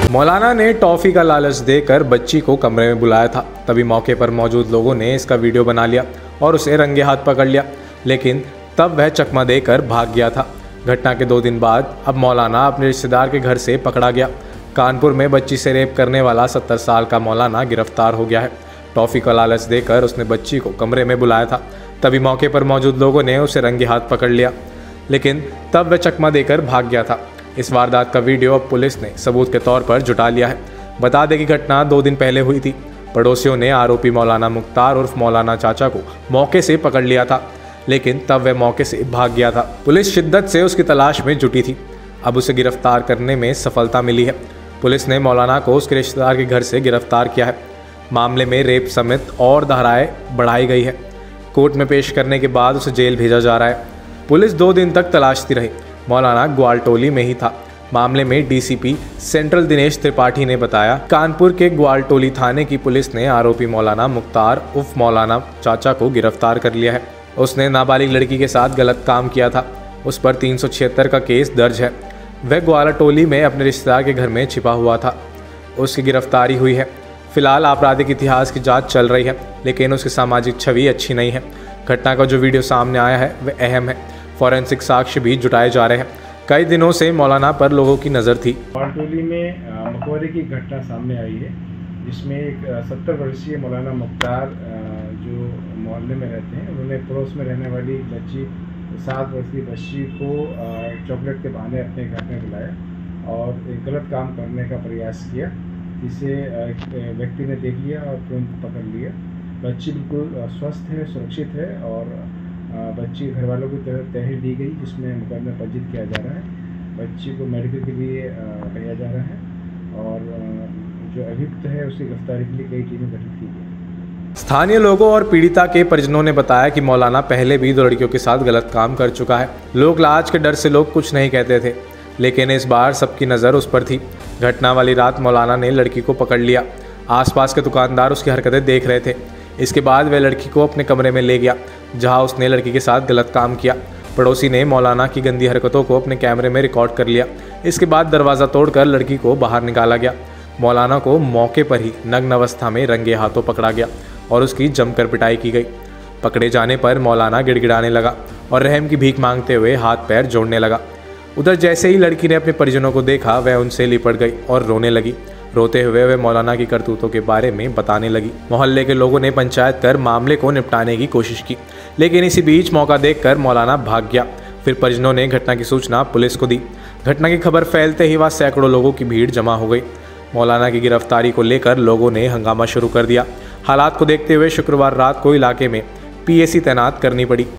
मौलाना ने टॉफ़ी का लालच देकर बच्ची को कमरे में बुलाया था। तभी मौके पर मौजूद लोगों ने इसका वीडियो बना लिया और उसे रंगे हाथ पकड़ लिया, लेकिन तब वह चकमा देकर भाग गया था। घटना के 2 दिन बाद अब मौलाना अपने रिश्तेदार के घर से पकड़ा गया। कानपुर में बच्ची से रेप करने वाला 70 साल का मौलाना गिरफ्तार हो गया है। टॉफ़ी का लालच देकर उसने बच्ची को कमरे में बुलाया था। तभी मौके पर मौजूद लोगों ने उसे रंगे हाथ पकड़ लिया, लेकिन तब वह चकमा देकर भाग गया था। इस वारदात का वीडियो अब पुलिस ने सबूत के तौर पर जुटा लिया है। बता दें कि घटना 2 दिन पहले हुई थी। पड़ोसियों ने आरोपी मौलाना मुख्तार उर्फ मौलाना चाचा को मौके से पकड़ लिया था, लेकिन तब वह मौके से भाग गया था। पुलिस शिद्दत से उसकी तलाश में जुटी थी। अब उसे गिरफ्तार करने में सफलता मिली है। पुलिस ने मौलाना को उसके रिश्तेदार के घर से गिरफ्तार किया है। मामले में रेप समेत और धाराएं बढ़ाई गई है। कोर्ट में पेश करने के बाद उसे जेल भेजा जा रहा है। पुलिस 2 दिन तक तलाशती रही। मौलाना ग्वालटोली में ही था। मामले में डीसीपी सेंट्रल दिनेश त्रिपाठी ने बताया, कानपुर के ग्वालटोली थाने की पुलिस ने आरोपी मौलाना मुख्तार उर्फ मौलाना चाचा को गिरफ्तार कर लिया है। उसने नाबालिग लड़की के साथ गलत काम किया था। उस पर 376 का केस दर्ज है। वह ग्वालटोली में अपने रिश्तेदार के घर में छिपा हुआ था। उसकी गिरफ्तारी हुई है। फिलहाल आपराधिक इतिहास की जांच चल रही है, लेकिन उसकी सामाजिक छवि अच्छी नहीं है। घटना का जो वीडियो सामने आया है वह अहम है। फॉरेंसिक साक्ष्य भी जुटाए जा रहे हैं। कई दिनों से मौलाना पर लोगों की नज़र थी। ग्वालटोली में मकबरे की घटना सामने आई है, जिसमें एक 70 वर्षीय मौलाना मुख्तार जो मोहल्ले में रहते हैं, उन्होंने पड़ोस में रहने वाली बच्ची 7 वर्षीय बच्ची को चॉकलेट के बहाने अपने घर में बुलाया और एक गलत काम करने का प्रयास किया, जिसे व्यक्ति ने देख लिया और तुरंत पकड़ लिया। बच्ची बिल्कुल स्वस्थ है, सुरक्षित है और बच्ची घर वालों की तरफ तहरीर दी गई, जिसमें मुकदमा पंजीत किया जा रहा है। बच्ची को मेडिकल के लिए भेजा जा रहा है और जो अभियुक्त है उसकी गिरफ्तारी के लिए कई टीमें गठित की गई। स्थानीय लोगों और पीड़िता के परिजनों ने बताया कि मौलाना पहले भी 2 लड़कियों के साथ गलत काम कर चुका है। लोग लाज के डर से लोग कुछ नहीं कहते थे, लेकिन इस बार सबकी नज़र उस पर थी। घटना वाली रात मौलाना ने लड़की को पकड़ लिया। आसपास के दुकानदार उसकी हरकतें देख रहे थे। इसके बाद वह लड़की को अपने कमरे में ले गया, जहां उसने लड़की के साथ गलत काम किया। पड़ोसी ने मौलाना की गंदी हरकतों को अपने कैमरे में रिकॉर्ड कर लिया। इसके बाद दरवाज़ा तोड़कर लड़की को बाहर निकाला गया। मौलाना को मौके पर ही नग्न अवस्था में रंगे हाथों पकड़ा गया और उसकी जमकर पिटाई की गई। पकड़े जाने पर मौलाना गिड़गिड़ाने लगा और रहम की भीख मांगते हुए हाथ पैर जोड़ने लगा। उधर जैसे ही लड़की ने अपने परिजनों को देखा, वह उनसे लिपट गई और रोने लगी। रोते हुए वह मौलाना की करतूतों के बारे में बताने लगी। मोहल्ले के लोगों ने पंचायत कर मामले को निपटाने की कोशिश की, लेकिन इसी बीच मौका देखकर मौलाना भाग गया। फिर परिजनों ने घटना की सूचना पुलिस को दी। घटना की खबर फैलते ही वहाँ सैकड़ों लोगों की भीड़ जमा हो गई। मौलाना की गिरफ्तारी को लेकर लोगों ने हंगामा शुरू कर दिया। हालात को देखते हुए शुक्रवार रात को इलाके में पीएसी तैनात करनी पड़ी।